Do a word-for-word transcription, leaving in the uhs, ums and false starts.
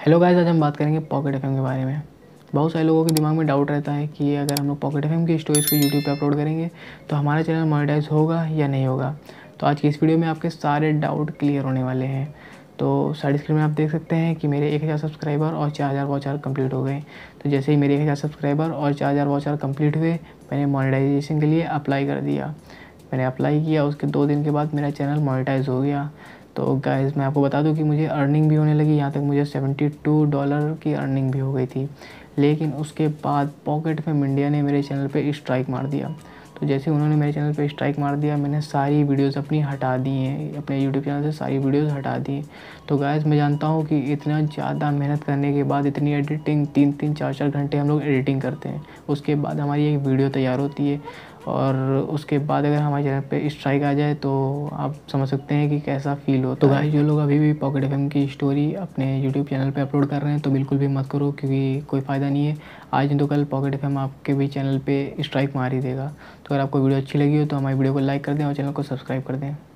Hello guys, आज हम बात करेंगे पॉकेट एफएम के बारे में। बहुत सारे लोगों के दिमाग में डाउट रहता है कि अगर हम लोग पॉकेट एफएम की स्टोरीज़ को यूट्यूब पे अपलोड करेंगे तो हमारा चैनल मोनेटाइज होगा या नहीं होगा। तो आज की इस वीडियो में आपके सारे डाउट क्लियर होने वाले हैं। तो साइड स्क्रीन में आप देख सकते हैं कि मेरे एक हज़ार सब्सक्राइबर और चार हज़ार वॉच आवर कंप्लीट हो गए। तो जैसे ही मेरे एक हज़ार सब्सक्राइबर और चार हज़ार वॉच आवर कंप्लीट हुए, मैंने मोनेटाइजेशन के लिए अप्लाई कर दिया। मैंने अप्लाई किया, उसके दो दिन के बाद मेरा चैनल मोनेटाइज हो गया। तो गाइस, मैं आपको बता दूं कि मुझे अर्निंग भी होने लगी। यहाँ तक मुझे बहत्तर डॉलर की अर्निंग भी हो गई थी। लेकिन उसके बाद पॉकेट एफएम इंडिया ने मेरे चैनल पे स्ट्राइक मार दिया। तो जैसे उन्होंने मेरे चैनल पे स्ट्राइक मार दिया, मैंने सारी वीडियोस अपनी हटा दी हैं, अपने यूट्यूब चैनल से सारी वीडियोस हटा दी। तो गाइस, मैं जानता हूँ कि इतना ज़्यादा मेहनत करने के बाद, इतनी एडिटिंग, तीन तीन चार चार घंटे हम लोग एडिटिंग करते हैं, उसके बाद हमारी एक वीडियो तैयार होती है और उसके बाद अगर हमारे चैनल पे स्ट्राइक आ जाए तो आप समझ सकते हैं कि कैसा फ़ील होता है। तो गाइस, जो लोग अभी भी पॉकेट एफएम की स्टोरी अपने यूट्यूब चैनल पे अपलोड कर रहे हैं तो बिल्कुल भी मत करो, क्योंकि कोई फ़ायदा नहीं है। आज नहीं तो कल पॉकेट एफएम आपके भी चैनल पे स्ट्राइक मार ही देगा। तो अगर आपको वीडियो अच्छी लगी हो तो हमारी वीडियो को लाइक कर दें और चैनल को सब्सक्राइब कर दें।